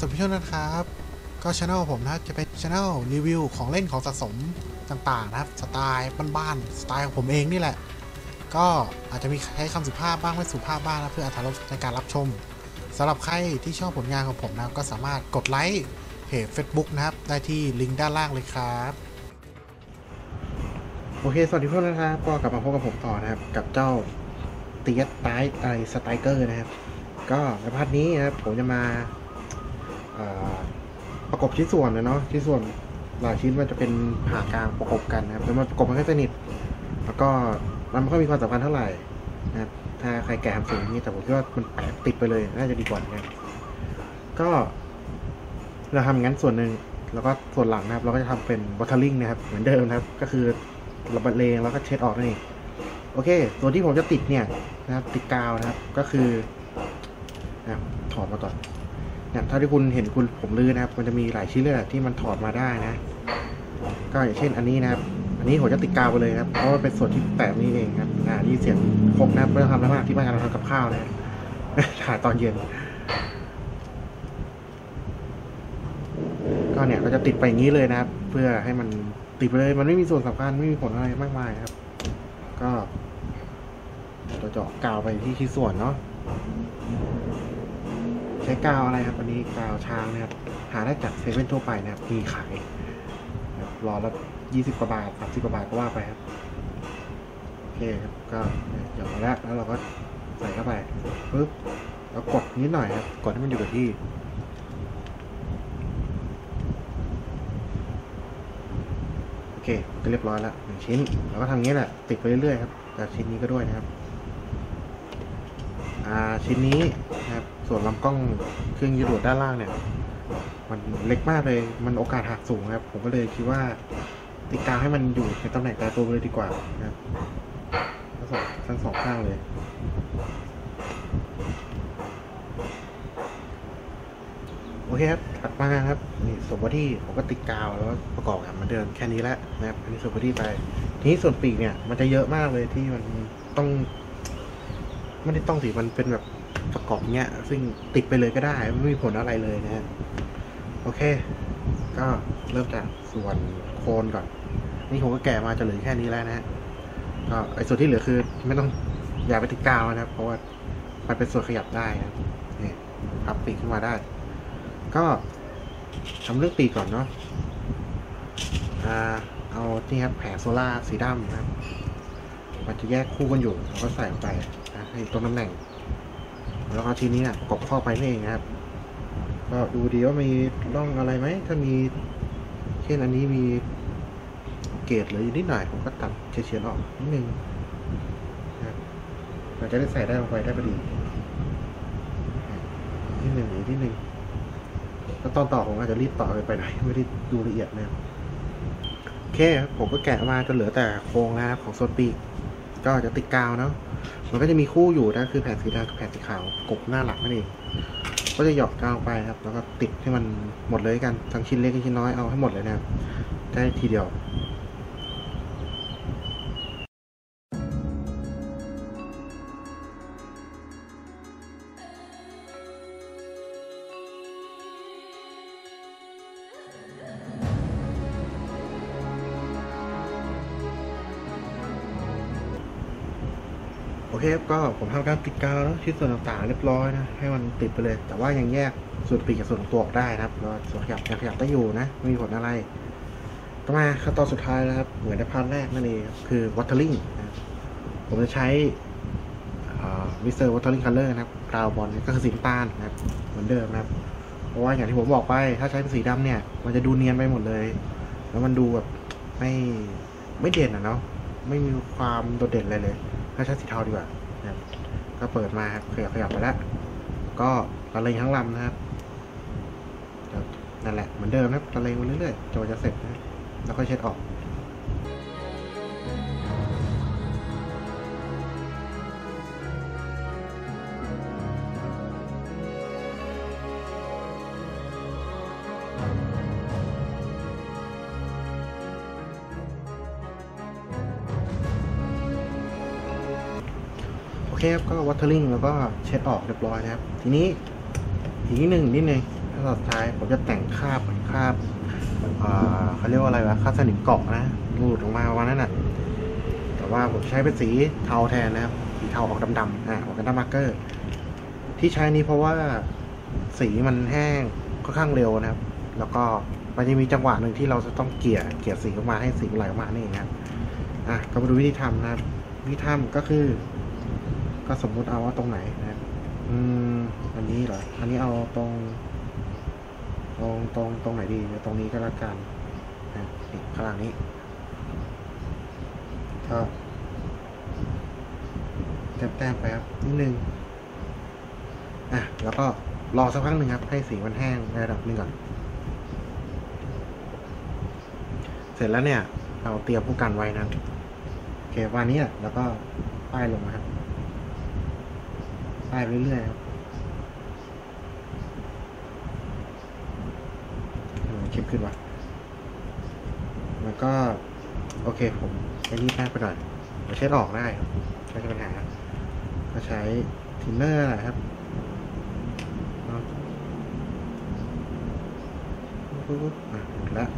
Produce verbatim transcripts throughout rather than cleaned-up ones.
สวัสดีทุกท่านนะครับก็ช anel ผมนะจะเป็นช anel รีวิวของเล่นของสะสมต่างๆนะครับสไตล์บ้านๆสไตล์ของผมเองนี่แหละก็อาจจะมีใช้คำสุภาพบ้างไม่สุภาพบ้างนะเพื่ออรรถรสในการรับชมสำหรับใครที่ชอบผลงานของผมนะก็สามารถกดไลค์เพจ Facebook นะครับได้ที่ลิงก์ด้านล่างเลยครับโอเคสวัสดีทุกท่านนะครับก็กลับมาพบกับผมต่อนะครับกับเจ้าเตียสไตล์ไอสไตรเกอร์นะครับก็ในพาร์ทนี้นะครับผมจะมาประกบชิ้นส่วนนะเนาะชิ้นส่วนหลายชิ้นมันจะเป็นผ่ากลางประกบกันนะครับจะมาประกบมันให้สนิทแล้วก็มันไม่ค่อยมีความสำคัญเท่าไหร่นะครับถ้าใครแกะทำสิ่งนี้แต่ผมคิดว่ามันแปะติดไปเลยน่าจะดีกว่านะครับก็เราทำงั้นส่วนหนึ่งแล้วก็ส่วนหลังนะครับเราก็จะทำเป็นวอเทอร์ลิงนะครับเหมือนเดิมนะครับก็คือเราบรรเลงแล้วก็เช็ดออกนั่นเองโอเคส่วนที่ผมจะติดเนี่ยนะครับติดกาวนะครับก็คือนะถอดมาก่อนเนี่ยถ้าที่คุณเห็นคุณผมลื้อนะครับมันจะมีหลายชิ้นเลยที่มันถอดมาได้นะก็อย่างเช่นอันนี้นะครับอันนี้ผมจะติดกาวไปเลยครับเพราะว่าเป็นส่วนที่แตกนี่เองครับอ่านี่เสียงครบนะครับไม่ต้องทำแล้วมากที่บ้านเราทำกับข้าวนะถ่ายตอนเย็นก็เนี่ยก็จะติดไปอย่างนี้เลยนะครับเพื่อให้มันติดไปเลยมันไม่มีส่วนสำคัญไม่มีผลอะไรมากมายครับก็ตัวเจาะกาวไปที่ชิ้นส่วนเนาะใช้กาวอะไรครับอันนี้กาวช้างนะครับหาได้จากเซเว่นทั่วไปนะครับมีขายรอละยี่สิบกว่าบาทสามสิบกว่าบาทก็ว่าไปครับโอเคครับก็หยอดแล้วแล้วเราก็ใส่เข้าไปปึ๊บแล้วกดนิดหน่อยครับกดให้มันอยู่กับที่โอเคก็เรียบร้อยแล้วหนึ่งชิ้นแล้วก็ทำงี้แหละติดไปเรื่อยๆครับแต่ชิ้นนี้ก็ด้วยนะครับอ่าชิ้นนี้นะครับส่วนลำกล้องเครื่องยืดหดด้านล่างเนี่ยมันเล็กมากเลยมันโอกาสหักสูงครับผมก็เลยคิดว่าติดกาวให้มันอยู่ในตำแหน่งตาตัวเลยดีกว่านะครับทั้งสองทั้งสองข้างเลยโอเคครับถัดมาครับนี่ส่วนบอดี้ผมก็ติดกาวแล้วประกอบกันเหมือนเดิมแค่นี้แหละนะครับอันนี้ส่วนบอดี้ไปทีนี้ส่วนปีกเนี่ยมันจะเยอะมากเลยที่มันต้องไม่ได้ต้องสิมันเป็นแบบประกอบเงี้ยซึ่งติดไปเลยก็ได้ไม่มีผลอะไรเลยนะฮะโอเคก็เริ่มจากส่วนโคนก่อนนี่ผมก็แกะมาจะเหลือแค่นี้แล้วนะฮะก็ไอ้ส่วนที่เหลือคือไม่ต้องอย่าไปติดกาวนะครับเพราะว่ามันเป็นส่วนขยับได้นะนี่พับปีกขึ้นมาได้ก็ทำเรื่องปีกก่อนเนาะอ่าเอาที่ครับแผงโซล่าสีดำนะครับมันจะแยกคู่กันอยู่เราก็ใส่ลงไปนะให้ตรงตำแหน่งแล้วก็ทีนี้เนี่ยประกอบข้อไปนี่เองนะครับก็ดูดีว่ามีร่องอะไรไหมถ้ามีเช่นอันนี้มีเกรดหรือนิดหน่อยผมก็ตัดเฉียดๆออกนิดนึงนะครับเราจะได้ใส่ได้ลงไปได้พอดีนิดหนึ่งหรือนิดนึงแล้วตอนต่อผมอาจจะรีบต่อไปไปหน่อยไม่ได้ดูละเอียดนะครับโอเคผมก็แกะมาจนเหลือแต่โครงนะครับของโซนปีกก็จะติดกาวเนาะมันก็จะมีคู่อยู่นะคือแผ่นสีดำกับแผ่นสีขาวกบหน้าหลักนั่นเองก็จะหยอดกาวไปครับแล้วก็ติดให้มันหมดเลยกันทั้งชิ้นเล็กชิ้นน้อยเอาให้หมดเลยนะครับได้ทีเดียวโอเคก็ผมทำการติดกาวแล้วชิ้นส่วนต่างๆเรียบร้อยนะให้มันติดไปเลยแต่ว่ายังแยกส่วนปีกกับส่วนตัวออกได้นะครับแล้วส่วนขยับยังขยับได้อยู่นะไม่มีผลอะไรต่อมาขั้นตอนสุดท้ายนะครับเหมือนในพาร์ทแรกนั่นเองคือวอเทอร์ลิงนะผมจะใช้มิสเตอร์วอเทอร์ลิงคัลเลอร์นะครับกาวบอลก็คือสีน้ำตาลนะครับเหมือนเดิมนะครับเพราะว่าอย่างที่ผมบอกไปถ้าใช้เป็นสีดำเนี่ยมันจะดูเนียนไปหมดเลยแล้วมันดูแบบไม่ไม่เด่นอ่ะเนาะไม่มีความโดดเด่นอะไรเลยถ้าใช้สีเทาดีกว่านะครับก็เปิดมาขยับขยับไปแล้วก็ละเลงทั้งลำนะครับนั่นแหละเหมือนเดิมนะละเลงไปเรื่อยๆจนจะเสร็จนะแล้วค่อยเช็ดออกโอเคครับก็วอเทอร์ลิงแล้วก็เช็ดออกเรียบร้อยนะครับทีนี้อีกนิดนึงนิดนึงขั้นตอนสุดท้ายผมจะแต่งคราบคราบเขาเรียกว่าอะไรวะคราบสนิมเกาะนะหลุดออกมาวันนั้นน่ะแต่ว่าผมใช้เป็นสีเทาแทนนะครับสีเทาออกดำๆอ่าออกกันดั้มมาร์เกอร์ที่ใช้นี้เพราะว่าสีมันแห้งค่อนข้างเร็วนะครับแล้วก็มันจะมีจังหวะหนึ่งที่เราจะต้องเกลี่ยเกลี่ยสีออกมาให้สีไหลออกมานี่นะครับอ่ะก็มาดูวิธีทำนะครับวิธีทำก็คือก็สมมุติเอาว่าตรงไหนนะครับอืมอันนี้เหรออันนี้เอาตรงตรงตรงตรงไหนดีตรงนี้ก็แล้วกันนะนี่ข้างหลังนี้ก็แต้มๆไปครับนิดนึงอ่ะแล้วก็รอสักพักหนึ่งครับให้สีมันแห้งในระดับหนึ่งก่อนเสร็จแล้วเนี่ยเราเตรียมผู้กันไว้นะโอเควันนี้แล้วก็ป้ายลงนะครับป้ายไปเรื่อยๆครับเข้มขึ้นวะแล้วก็โอเคผมใช้นี่แป้งไปหน่อยเราเช็ดออกได้ครับไม่ใช่ปัญหาก็ใช้ทินเนอร์นะครับปุ๊บอ่ะหมดแล้ว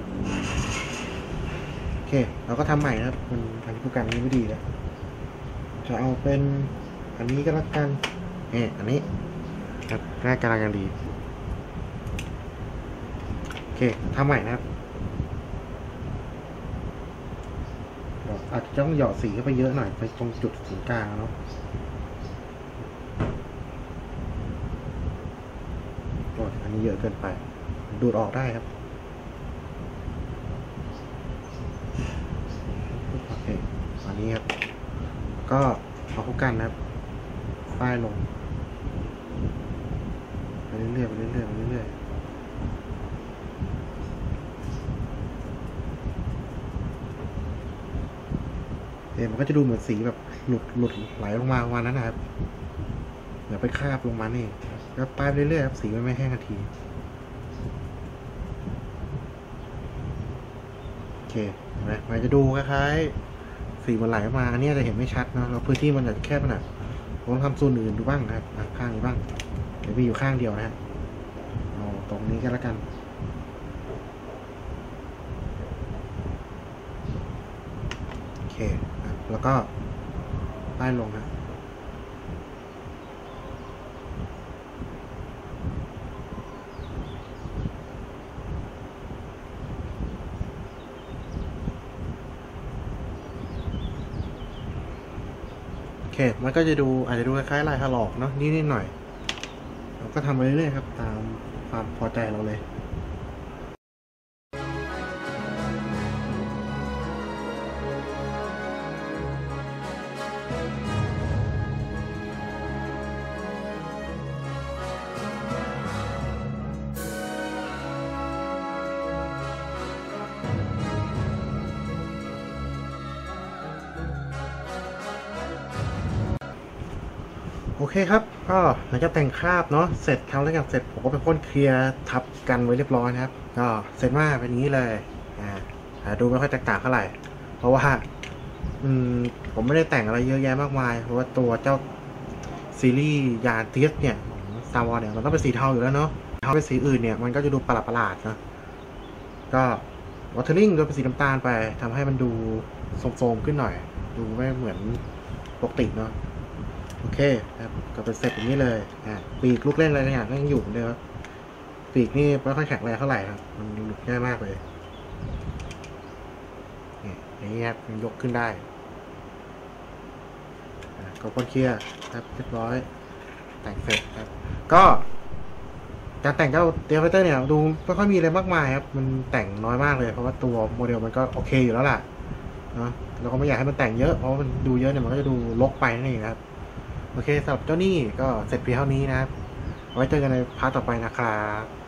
โอเคเราก็ทำใหม่นะครับมันทำผู้กันนี้ไม่ดีแล้วจะเอาเป็นอันนี้ก็แล้วกันนี่อันนี้ครับแรกกำลังดีโอเคทำใหม่นะครับอาจจะต้องหยอดสีเข้าไปเยอะหน่อยไปตรงจุดศูนย์กลางเนาะโอ้ยอันนี้เยอะเกินไปดูดออกได้ครับโอเคอันนี้ครับก็เอาคู่กันนะครับป้ายลงไปเรื่อยๆไปเรื่อยๆไปเรื่อยๆเดี๋ยวมันก็จะดูเหมือนสีแบบหลุดหลุดไหลลงมาวันนั้นนะครับเดี๋ยวไปคาบลงมานี่ก็ป้ายไปเรื่อยๆครับสีมันไม่แห้งทันทีโอเคเห็นไหมมันจะดูคล้ายๆสีมันไหลมาอันนี้จะเห็นไม่ชัดนะเราพื้นที่มันจะแคบขนาดผมต้องทำโซนอื่นดูบ้างนะครับข้างนี้บ้างเดี๋ยวมีอยู่ข้างเดียวนะเอาตรงนี้ก็แล้วกันโอเคแล้วก็ป้ายลงนะโอเคมันก็จะดูอาจจะดูคล้ายๆลายถลอกเนาะนิดๆหน่อยเราก็ทำไปเรื่อยๆครับตามความพอใจเราเลยโอเคครับก็หลังจากแต่งคราบเนาะเสร็จทำแล้วกันเสร็จผมก็ไปพ่นเคลียร์ทับกันไว้เรียบร้อยนะครับก็เสร็จมาเป็นนี้เลยอ่าดูไม่ค่อยแตกต่างเท่าไหร่เพราะว่าอืมผมไม่ได้แต่งอะไรเยอะแยะมากมายเพราะว่าตัวเจ้าซีรีส์ยาเทียสเนี่ยของ Star Wars เนี่ยมันต้องเป็นสีเทาอยู่แล้วเนาะเทาเป็นสีอื่นเนี่ยมันก็จะดูประหลาดๆนะก็วอเทอร์ลิ่งด้วยเป็นสีน้ำตาลไปทำให้มันดูโทรมๆขึ้นหน่อยดูไม่เหมือนปกติเนาะโอเคครับก็เป็นเสร็จอย่างนี้เลยอ่าปีกลูกเล่นอะไรเนี่ยก็ยังอยู่เหมือนเดิมปีกนี่ไม่ค่อยแข็งแรงเท่าไหร่ครับมันหลุดง่ายมากเลยนี่อย่างนี้ครับมันยกขึ้นได้อ่าก็พ่นเคลียร์ครับเรียบร้อยแต่งเสร็จครับก็การแต่งเจ้าเดลไฟเตอร์เนี่ยดูไม่ค่อยมีอะไรมากมายครับมันแต่งน้อยมากเลยเพราะว่าตัวโมเดลมันก็โอเคอยู่แล้วล่ะเนาะเราก็ไม่อยากให้มันแต่งเยอะเพราะมันดูเยอะเนี่ยมันก็จะดูรกไปนั่นเองครับโอเคสำหรับเจ้านี่ก็เสร็จเพียงเท่านี้นะครับไว้เจอกันในพาร์ทต่อไปนะครับ